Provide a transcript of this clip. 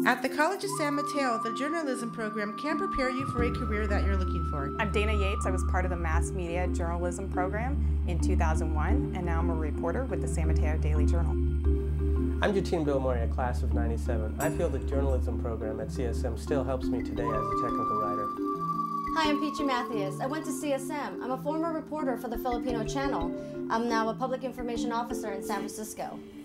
At the College of San Mateo, the journalism program can prepare you for a career that you're looking for. I'm Dana Yates. I was part of the mass media journalism program in 2001, and now I'm a reporter with the San Mateo Daily Journal. I'm Jatine Bilmori, a class of 97. I feel the journalism program at CSM still helps me today as a technical writer. Hi, I'm Peachy Mathias. I went to CSM. I'm a former reporter for the Filipino Channel. I'm now a public information officer in San Francisco.